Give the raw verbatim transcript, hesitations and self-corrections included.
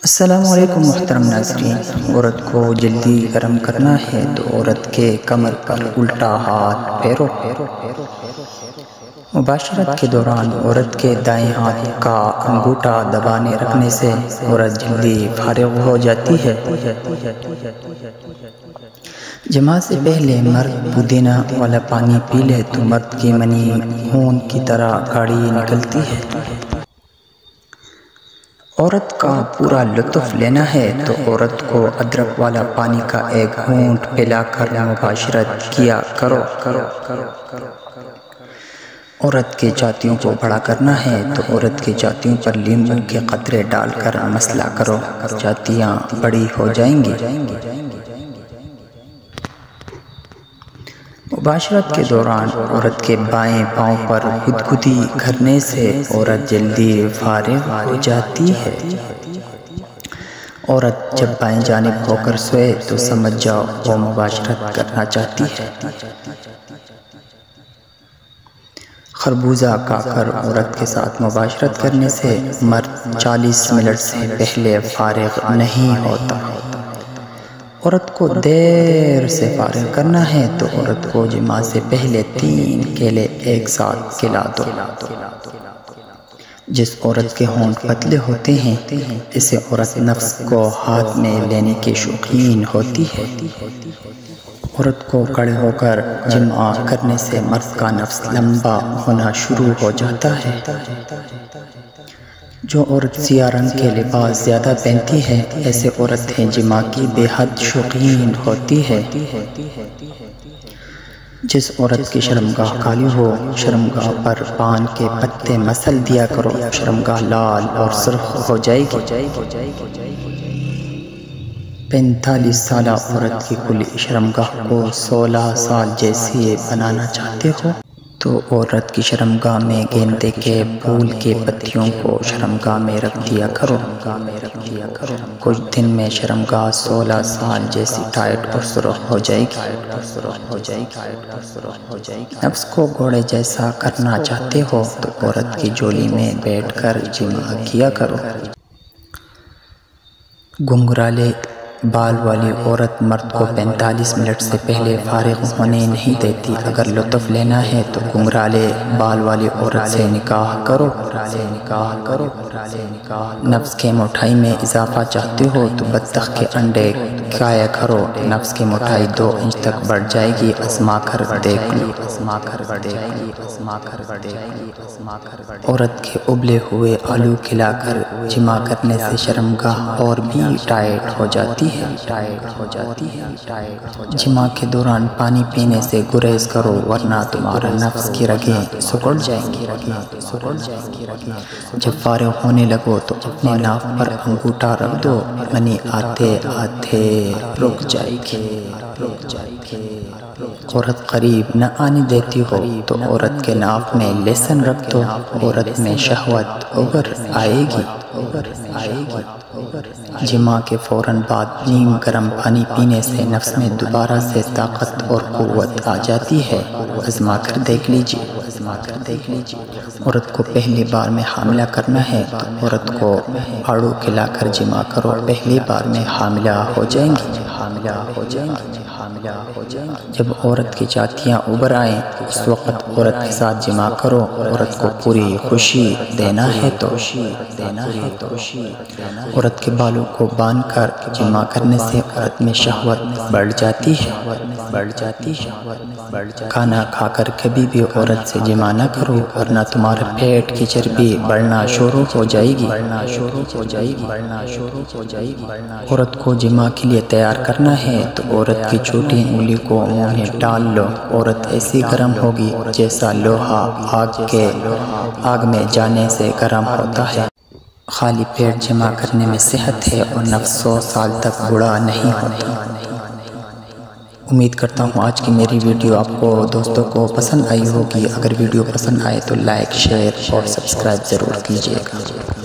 السلام علیکم محترم ناظرین۔ عورت کو جلدی گرم کرنا ہے تو عورت کے کمر پر الٹا ہاتھ پھیرو۔ مباشرت کے دوران عورت کے دائیں ہاتھ کا انگوٹھا دبانے رکھنے سے عورت جلدی فارغ ہو جاتی ہے۔ جماع سے پہلے مرد پودینہ والا پانی پی لے تو مرد کی منی خون کی طرح گاڑی نکلتی ہے۔ عورت کا پورا لطف لینا ہے تو عورت کو ادرک والا پانی کا ایک گھونٹ پلا کر مباشرت کیا کرو۔ عورت کے جاتیوں کو بڑا کرنا ہے تو عورت کے جاتیوں پر لیموں کے قطرے ڈال کر مسلا کرو، جاتیاں بڑی ہو جائیں گی۔ مباشرت کے دوران عورت کے بائیں پاؤں پر گدگدی کرنے سے عورت جلدی فارغ ہو جاتی ہے۔ عورت جب بائیں جانب ہو کر سوئے تو سمجھ جاؤ وہ مباشرت کرنا چاہتی ہے۔ خربوزہ کھا کر عورت کے ساتھ مباشرت کرنے سے مرد چالیس منٹ سے پہلے فارغ نہیں ہوتا۔ عورت کو دیر سے فارغ کرنا ہے تو عورت کو جماع سے پہلے تین کیلے ایک ساتھ کھلا دو۔ جس عورت کے ہونٹ پتلے ہوتے ہیں اسے عورت نفس کو ہاتھ میں لینے کی شوقین ہوتی ہے۔ عورت کو کھڑے ہو کر جماع کرنے سے مرد کا نفس لمبا ہونا شروع ہو جاتا ہے۔ جو عورت سیاہ رنگ کے لباس زیادہ پہنتی ہے ایسے عورتیں جماع کی بے حد شوقین ہوتی ہے۔ جس عورت کی شرمگاہ کالی ہو شرمگاہ پر پان کے پتے مسل دیا کرو، شرمگاہ لال اور سرخ ہو جائے گی۔ پینتالیس سالہ عورت کی کلی شرمگاہ کو سولہ سال جیسی بنانا چاہتے ہو تو عورت کی شرمگاہ میں گیندے کے پھول کے پتیوں کو شرمگاہ میں رکھ دیا کرو۔ کچھ دن میں شرمگاہ سولہ سال جیسی ٹائٹ اور سرخ ہو جائے گی۔ نفس کو گھوڑے جیسا کرنا چاہتے ہو تو عورت کی جولی میں بیٹھ کر جماع کیا کرو۔ گھنگرالے بال والی عورت مرد کو پینتالیس منٹ سے پہلے فارغ ہونے نہیں دیتی۔ اگر لطف لینا ہے تو گھنگرالے بال والی عورت سے نکاح کرو۔ نفس کے مٹھائی میں اضافہ چاہتے ہو تو بطخ کے انڈے کھایا کرو، نفس کی مٹھائی دو انچ تک بڑھ جائے گی، آزما کر دیکھ لو۔ عورت کے ابلے ہوئے آلو کھلا کر جماع کرنے سے شرمگاہ اور بھی ٹائٹ ہو جاتی ہے۔ جماع کے دوران پانی پینے سے گریز کرو ورنہ تمہارا نفس کی رگیں سکڑ جائیں گی۔ جب فارغ ہونے لگو تو اپنے ناف پر انگوٹھا رکھ دو، منی آتے آتے رک جائے گی۔ عورت قریب نہ آنے دیتی ہو تو عورت کے ناف میں لہسن رکھ دو، عورت میں شہوت ابھر آئے گی۔ جماع کے فوراً بعد نیم گرم پانی پینے سے نفس میں دوبارہ سے طاقت اور قوت آ جاتی ہے، آزما کر دیکھ لیجیے۔ عورت کو پہلی بار میں حاملہ کرنا ہے تو عورت کو آڑو کھلا کر جماع کرو، پہلی بار میں حاملہ ہو جائیں گی۔ جب عورت کی جاتیاں ابھر آئیں اس وقت عورت کے ساتھ جماع کرو، عورت کو پوری خوشی دینا ہے تو عورت کے بالوں کو باندھ کر جماع کرنے سے عورت میں شہوت بڑھ جاتی ہے۔ کھانا کھا کر کبھی بھی عورت سے جماع نہ کرو ورنہ تمہارا پیٹ کی چربی بڑھنا شروع ہو جائے گی۔ عورت کو جماع کے لیے تیار کرنا ہے تو عورت کی چھوٹی انگلی کو منہ میں ڈال لو، عورت ایسی گرم ہوگی جیسا لوہا آگ کے آگ میں جانے سے گرم ہوتا ہے۔ خالی پیٹ جماع کرنے میں صحت ہے اور نفس سو سال تک بوڑھا نہیں ہوتا۔ امید کرتا ہوں آج کی میری ویڈیو آپ کو دوستوں کو پسند آئی ہوگی۔ اگر ویڈیو پسند آئے تو لائک، شیئر اور سبسکرائب ضرور کیجیے گا۔